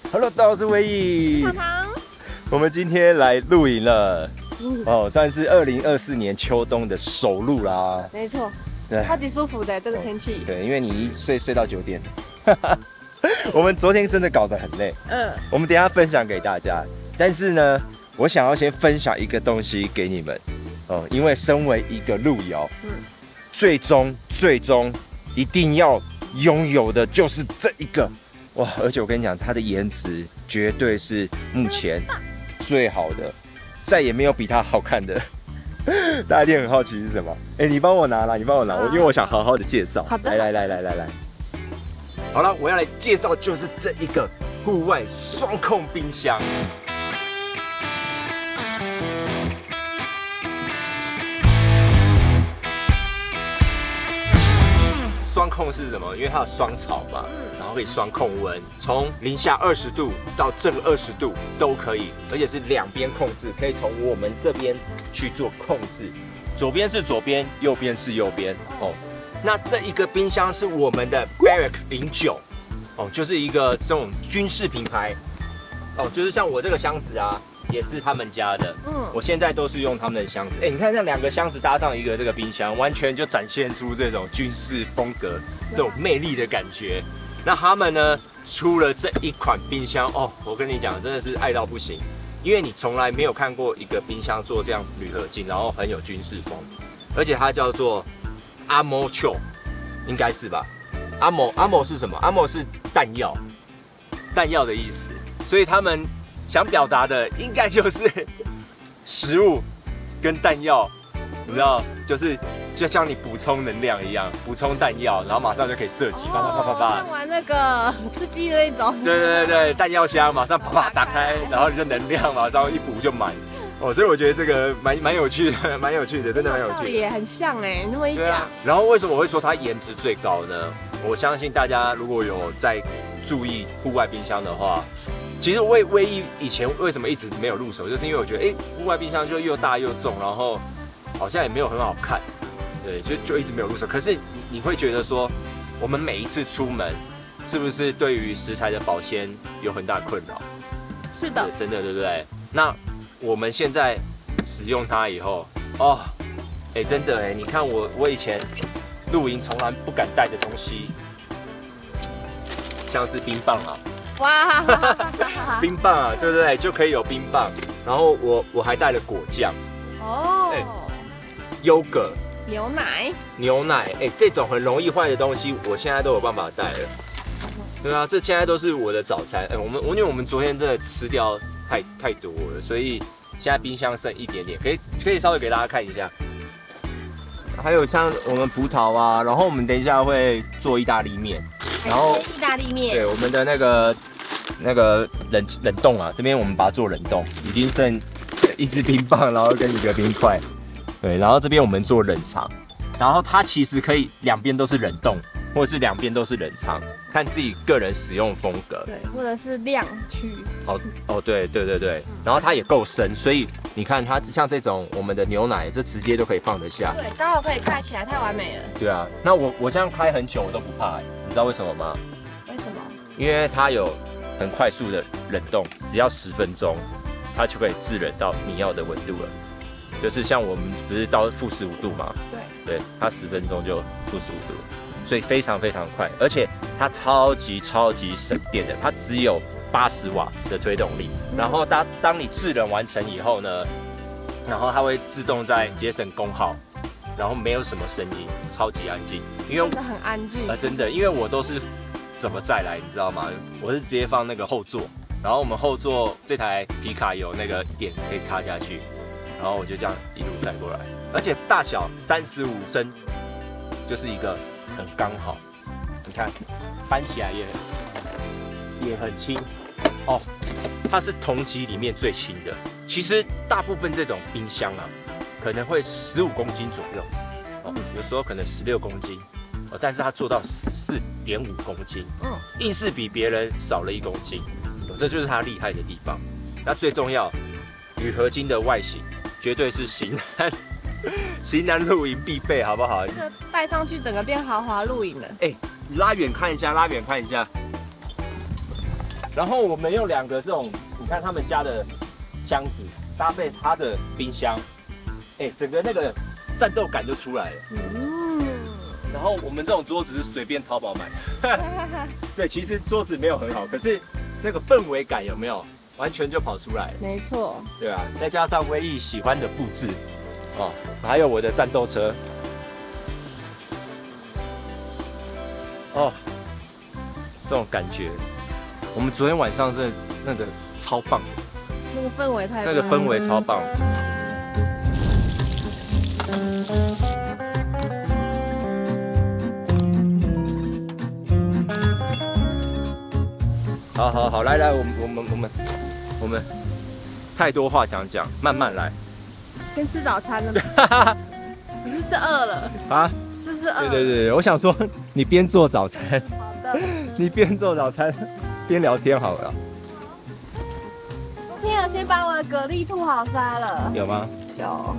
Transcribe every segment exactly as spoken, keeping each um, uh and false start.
Hello， 大家好，我是威毅。 糖糖， 我们今天来露营了，哦，算是二零二四年秋冬的首露啦。 没错， 对， 超级舒服的这个天气。 对，因为你一睡睡到九点。我们昨天真的搞得很累，嗯，我们等一下分享给大家。但是呢，我想要先分享一个东西给你们，哦，因为身为一个路友，嗯，最终最终一定要拥有的就是这一个。哇！而且我跟你讲，它的颜值绝对是目前最好的，再也没有比它好看的。大家一定很好奇是什么？哎、欸，你帮我拿啦，你帮我拿，我因为我想好好的介绍。 好的。 来来来来来来。好了，我要来介绍就是这一个户外双控冰箱。双控是什么？因为它有双槽嘛，然后可以双控温，从零下二十度到正二十度都可以，而且是两边控制，可以从我们这边去做控制，左边是左边，右边是右边哦。那这一个冰箱是我们的 Barrack 零九哦，就是一个这种军事品牌哦，就是像我这个箱子啊。也是他们家的，嗯，我现在都是用他们的箱子。哎、欸，你看这两个箱子搭上一个这个冰箱，完全就展现出这种军事风格、这种魅力的感觉。那他们呢出了这一款冰箱哦，我跟你讲，真的是爱到不行，因为你从来没有看过一个冰箱做这样铝合金，然后很有军事风，而且它叫做 Ammo Choke， 应该是吧 ？Ammo Ammo 是什么 ？Ammo 是弹药，弹药的意思，所以他们。想表达的应该就是食物跟弹药，你知道，就是就像你补充能量一样，补充弹药，然后马上就可以射击，啪啪啪啪啪。 像玩那个吃鸡的那种。 对对对对，弹药箱马上啪啪打开，然后你的能量马上一补就满。哦，所以我觉得这个蛮蛮有趣的，蛮有趣的，真的蛮有趣的。 也很像哎，那么一讲。 然后为什么我会说它颜值最高呢？我相信大家如果有在注意户外冰箱的话。其实威威毅以前为什么一直没有入手，就是因为我觉得，哎、欸，户外冰箱就又大又重，然后好像也没有很好看，对，所以就一直没有入手。可是你你会觉得说，我们每一次出门，是不是对于食材的保鲜有很大困扰？ 是的， 真的对不对？那我们现在使用它以后，哦，哎、欸，真的哎、欸，你看我我以前露营从来不敢带的东西，像是冰棒啊。哇，冰棒啊，对不对？就可以有冰棒，然后我我还带了果酱，哦，优格、 牛奶、 牛奶，哎，这种很容易坏的东西，我现在都有办法带了。对啊，这现在都是我的早餐。哎，我们我因为我们昨天真的吃掉太太多了，所以现在冰箱剩一点点，可以可以稍微给大家看一下。还有像我们葡萄啊，然后我们等一下会做意大利面。然后意大利面， 对我们的那个那个冷冷冻啊，这边我们把它做冷冻，已经剩一支冰棒，然后跟一个冰块，对，然后这边我们做冷藏，然后它其实可以两边都是冷冻，或者是两边都是冷藏，看自己个人使用风格， 对，或者是量区。 哦哦，对对对对，然后它也够深，所以你看它像这种我们的牛奶，这直接就可以放得下， 对，刚好可以盖起来，太完美了。 对啊，那我我这样开很久我都不怕、欸，你知道为什么吗？ 为什么？因为它有很快速的冷冻，只要十分钟，它就可以制冷到你要的温度了。就是像我们不是到负十五度嘛？对，对，它十分钟就负十五度，所以非常非常快，而且它超级超级省电的，它只有八十瓦的推动力。然后当当你制冷完成以后呢，然后它会自动在节省功耗。然后没有什么声音，超级安静，因为真的很安静啊、呃，真的，因为我都是怎么载来，你知道吗？我是直接放那个后座，然后我们后座这台皮卡有那个点可以插下去，然后我就这样一路载过来，而且大小三十五升，就是一个很刚好，你看搬起来也也很轻哦，它是同级里面最轻的。其实大部分这种冰箱啊。可能会十五公斤左右，哦，有时候可能十六公斤，哦，但是它做到十四点五公斤，嗯，硬是比别人少了一公斤，哦，这就是它厉害的地方。那最重要，铝合金的外形绝对是型男型男露营必备，好不好？ 这个带上去整个变豪华露营了。 哎，拉远看一下，拉远看一下， 然后我们用两个这种，你看他们家的箱子搭配它的冰箱，哎，整个那个战斗感就出来了。嗯。然后我们这种桌子是随便淘宝买。对，其实桌子没有很好，可是那个氛围感有没有？完全就跑出来了。 没错。对啊，再加上威毅喜欢的布置，哦，还有我的战斗车。哦，这种感觉，我们昨天晚上真的那个超棒的， 那个氛围太棒了， 那个氛围超棒。好好好，来来，我们我们我们我们太多话想讲，慢慢来。 先吃早餐了吗？你是不是饿了啊？是不是饿了？ 对对对，我想说你边做早餐， 好的， 你边做早餐边聊天好了。 昨天有先把我的蛤蜊吐好塞了。 有吗？ 有。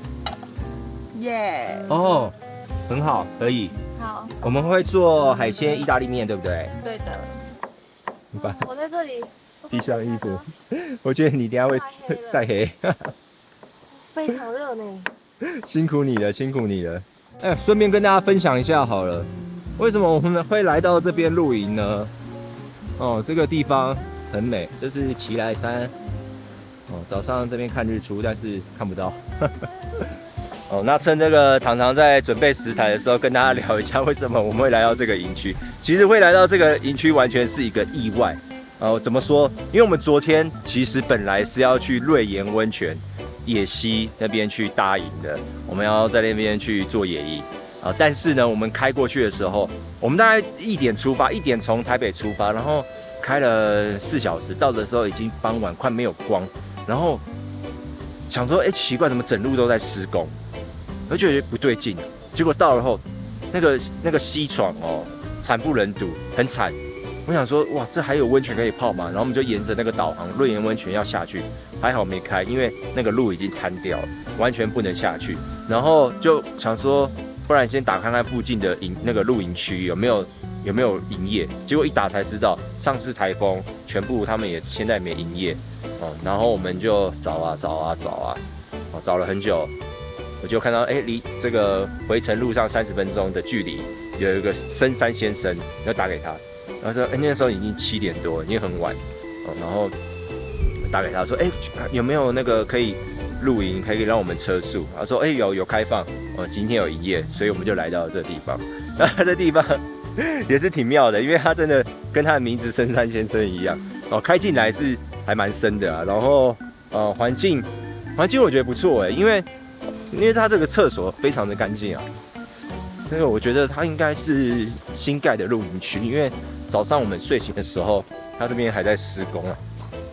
耶。 哦，很好，可以。 好。我们会做海鲜意大利面，对不对？ 对的。我在这里披上衣服，我觉得你等下会晒黑。 非常热呢。 辛苦你了，辛苦你了。哎，顺便跟大家分享一下好了，为什么我们会来到这边露营呢？哦，这个地方很美，这是奇来山。哦，早上这边看日出，但是看不到。哦，那趁这个糖糖在准备食材的时候，跟大家聊一下为什么我们会来到这个营区。其实会来到这个营区完全是一个意外。呃，怎么说？因为我们昨天其实本来是要去瑞岩温泉野溪那边去搭营的，我们要在那边去做野营啊。但是呢，我们开过去的时候，我们大概一点出发，一点从台北出发，然后开了四小时，到的时候已经傍晚，快没有光，然后想说，哎，奇怪，怎么整路都在施工？我就觉得不对劲，结果到了后，那个那个溪床哦，惨不忍睹，很惨。我想说，哇，这还有温泉可以泡吗？然后我们就沿着那个导航，瑞岩温泉要下去，还好没开，因为那个路已经瘫掉了，完全不能下去。然后就想说，不然先打看看附近的营那个露营区有没有有没有营业。结果一打才知道，上次台风全部他们也现在没营业哦。然后我们就找啊找啊找啊，哦，找了很久。我就看到，哎，离这个回程路上三十分钟的距离，有一个深山先生，要打给他，然后说，哎，那时候已经七点多，已经很晚，哦，然后打给他说，哎，有没有那个可以露营，可以让我们车宿？他说，哎，有有开放，哦，今天有营业，所以我们就来到了这个地方。那这地方也是挺妙的，因为他真的跟他的名字深山先生一样，哦，开进来是还蛮深的啊，然后呃，环境环境我觉得不错哎，因为。因为它这个厕所非常的干净啊，那个我觉得它应该是新盖的露营区，因为早上我们睡醒的时候，它这边还在施工啊。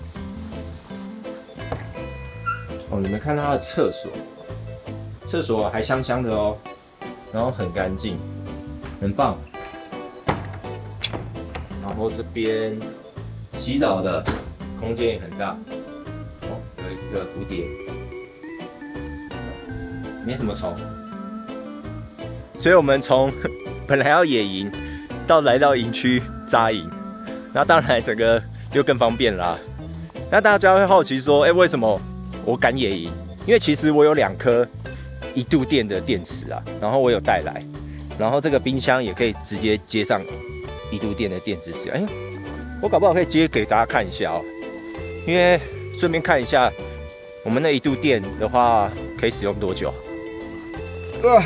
哦，你们看它的厕所，厕所还香香的哦，然后很干净，很棒。然后这边洗澡的空间也很大，哦，有一个蝴蝶。没什么虫，所以我们从本来要野营，到来到营区扎营，那当然整个就更方便啦。那大家会好奇说，哎、欸，为什么我敢野营？因为其实我有两颗一度电的电池啊，然后我有带来，然后这个冰箱也可以直接接上一度电的电池使用。哎、欸，我搞不好可以接给大家看一下哦，因为顺便看一下我们那一度电的话可以使用多久。呃，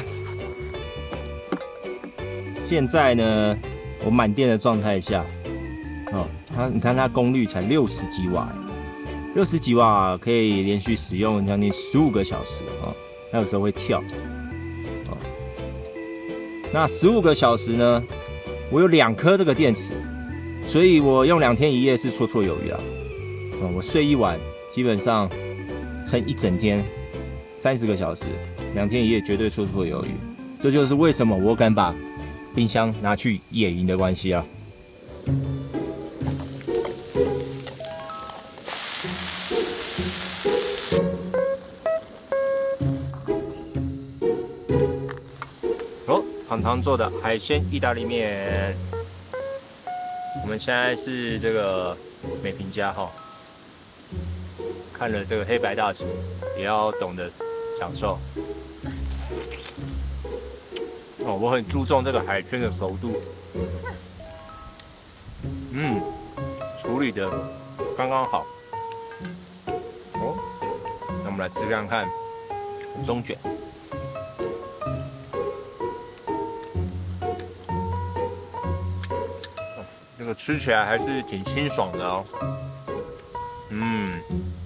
现在呢，我满电的状态下，哦，它你看它功率才六十几瓦，六十几瓦可以连续使用将近十五个小时哦，它有时候会跳，哦，那十五个小时呢，我有两颗这个电池，所以我用两天一夜是绰绰有余啊，哦，我睡一晚，基本上撑一整天，三十个小时。两天一夜绝对绰绰有余，这就是为什么我敢把冰箱拿去野营的关系啊。哦，糖糖做的海鲜意大利面，我们现在是这个没评价哈。看了这个黑白大厨，也要懂得享受。哦，我很注重这个海鲜的熟度，嗯，处理的刚刚好。哦，那我们来吃看看中卷。哦，这个吃起来还是挺清爽的哦。嗯。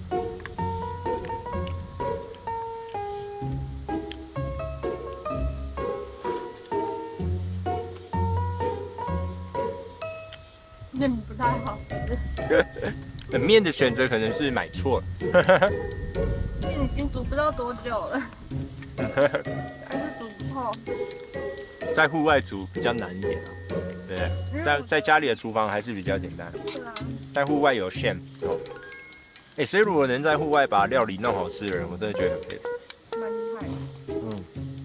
面不太好吃。 面的选择可能是买错了。 面已经煮不知道多久了，还是煮不透。 在户外煮比较难一点啊，对，在在家里的厨房还是比较简单。 是啊。 在户外有限哦。哎，所以如果能在户外把料理弄好吃的人，我真的觉得很佩服。 蛮厉害的。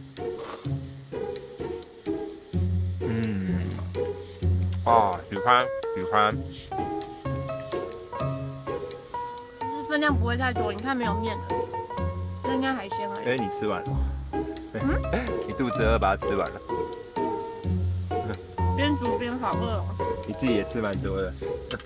嗯。嗯。啊，喜欢喜欢。 就是分量不会太多，你看没有面了，这应该海鲜而已。 哎，你吃完了？嗯？你肚子饿，把它吃完了。 边煮边好饿哦。 你自己也吃蛮多的。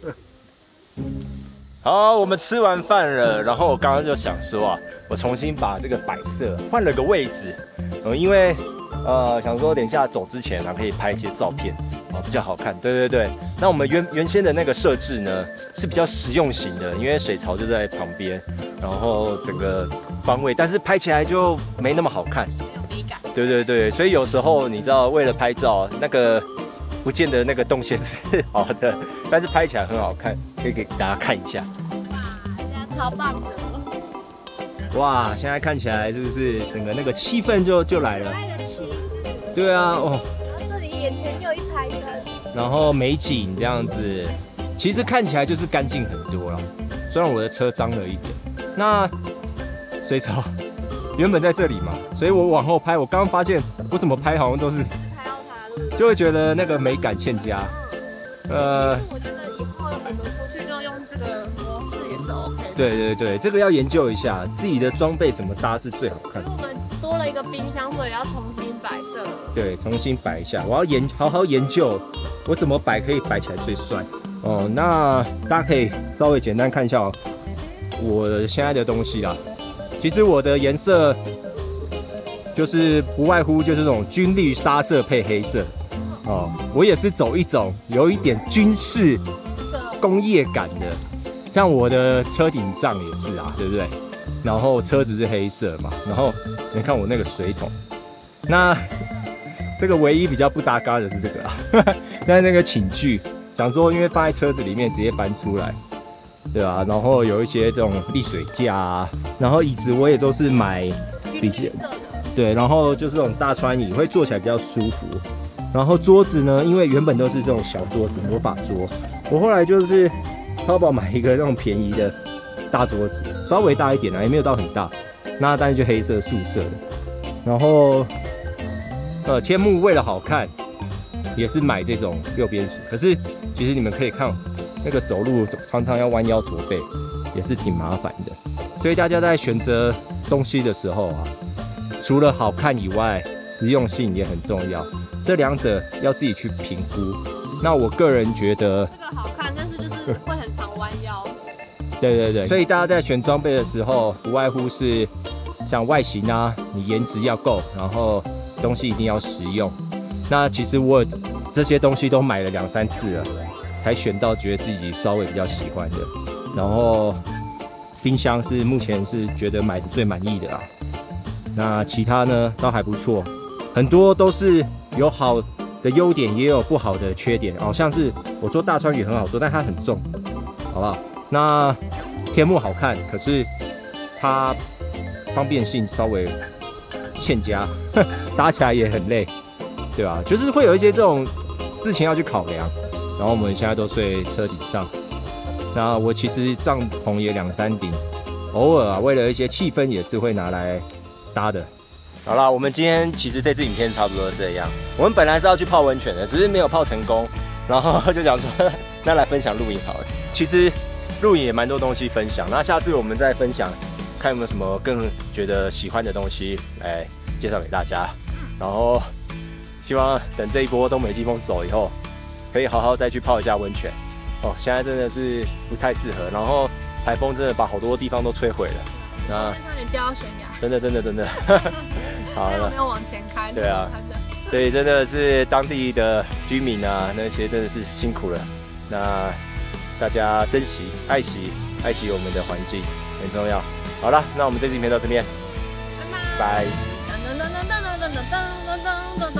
好，我们吃完饭了，然后我刚刚就想说啊，我重新把这个摆设换了个位置，嗯，因为呃想说等一下走之前呢、啊，可以拍一些照片，哦比较好看。对对对，那我们原原先的那个设置呢是比较实用型的，因为水槽就在旁边，然后整个方位，但是拍起来就没那么好看， 没有美感。 对对对，所以有时候你知道，为了拍照那个。不见得那个动线是好的，但是拍起来很好看，可以给大家看一下。 哇，现在超棒的！ 哇，现在看起来是不是整个那个气氛就就来了？ 可爱的旗子。 对啊，哦。 然后这里眼前又一排灯。 然后美景这样子，其实看起来就是干净很多了。虽然我的车脏了一点，那水槽原本在这里嘛，所以我往后拍，我刚刚发现我怎么拍好像都是。就会觉得那个美感欠佳。 呃，我觉得以后我们出去就用这个模式也是 OK 的。 对对对，这个要研究一下自己的装备怎么搭是最好看的。 因为我们多了一个冰箱，所以要重新摆设。 对，重新摆一下，我要研好好研究我怎么摆可以摆起来最帅。哦，那大家可以稍微简单看一下我现在的东西啦。其实我的颜色。就是不外乎就是这种军绿沙色配黑色，哦，我也是走一种有一点军事工业感的，像我的车顶帐也是啊，对不对？然后车子是黑色嘛，然后你看我那个水桶，那这个唯一比较不搭嘎的是这个啊，但那个寝具，想说因为放在车子里面直接搬出来，对吧？然后有一些这种沥水架啊，然后椅子我也都是买比较。对，然后就是这种大川椅，会坐起来比较舒服。然后桌子呢，因为原本都是这种小桌子，魔法桌，我后来就是淘宝买一个那种便宜的大桌子，稍微大一点啦，也没有到很大。那但是就黑色素色的。然后呃，天幕为了好看，也是买这种右边形。可是其实你们可以看，那个走路常常要弯腰驼背，也是挺麻烦的。所以大家在选择东西的时候啊。除了好看以外，实用性也很重要，这两者要自己去评估。那我个人觉得这个好看，但是就是会很常弯腰。 对对对，所以大家在选装备的时候，不外乎是像外形啊，你颜值要够，然后东西一定要实用。那其实我这些东西都买了两三次了，才选到觉得自己稍微比较喜欢的。然后冰箱是目前是觉得买的最满意的啦。那其他呢，倒还不错，很多都是有好的优点，也有不好的缺点。好、哦、像是我做大川鱼很好做，但它很重，好不好？那天幕好看，可是它方便性稍微欠佳，搭起来也很累，对吧？就是会有一些这种事情要去考量。然后我们现在都睡车顶上，那我其实帐篷也两三顶，偶尔啊，为了一些气氛也是会拿来。搭的，好啦，我们今天其实这支影片差不多这样。我们本来是要去泡温泉的，只是没有泡成功，然后就想说，那来分享露营好了。其实露营也蛮多东西分享。那下次我们再分享，看有没有什么更觉得喜欢的东西来介绍给大家。然后希望等这一波东北季风走以后，可以好好再去泡一下温泉。哦，现在真的是不太适合。然后台风真的把好多地方都摧毁了。那差点掉到悬崖。 真的真的真的。好了。 没有往前开。 对啊。所以真的是当地的居民啊，那些真的是辛苦了。那大家珍惜、爱惜、爱惜我们的环境很重要。好了，那我们这期影片到这边，拜拜。